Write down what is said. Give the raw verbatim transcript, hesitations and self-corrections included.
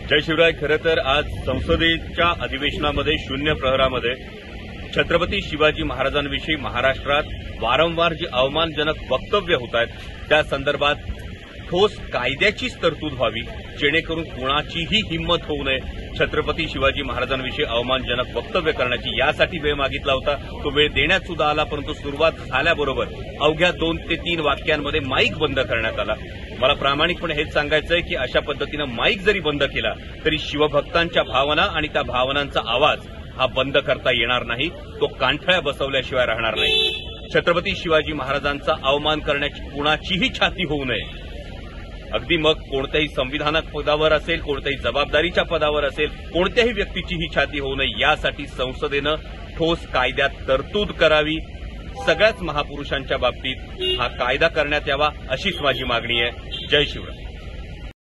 जय शिवराय. खरं तर आज संसदेच्या अधिवेशनामध्ये शून्य प्रहरामध्ये छत्रपती शिवाजी महाराजांविषयी महाराष्ट्रात वारंवार जी अवमानजनक वक्तव्य होत आहेत त्या संदर्भात ठोस कायद्याचीच तरतूद व्हावी, जेणेकरून कुणाचीही हिंमत होऊ नये छत्रपती शिवाजी महाराजांविषयी अवमानजनक वक्तव्य करण्याची. यासाठी वेळ मागितला होता, तो वेळ देण्यात सुद्धा आला, परंतु सुरुवात झाल्याबरोबर अवघ्या दोन ते तीन वाक्यांमध्ये माईक बंद करण्यात आला. मला प्रामाणिकपणे हेच सांगायचंय की अशा पद्धतीनं माईक जरी बंद केला तरी शिवभक्तांच्या भावना आणि त्या भावनांचा आवाज हा बंद करता येणार नाही, तो कानठळ्या बसवल्याशिवाय राहणार नाही. छत्रपती शिवाजी महाराजांचा अवमान करण्याची कुणाचीही छाती होऊ नये. अगदी मग कोणत्याही संविधानात पदावर असेल, कोणत्याही जबाबदारीच्या पदावर असेल, कोणत्याही व्यक्तीची ही छाती होऊ नये यासाठी संसदेनं ठोस कायद्यात तरतूद करावी. सगळ्याच महापुरुषांच्या बाबतीत हा कायदा करण्यात यावा अशीच माझी मागणी आहे. जय शिवराय.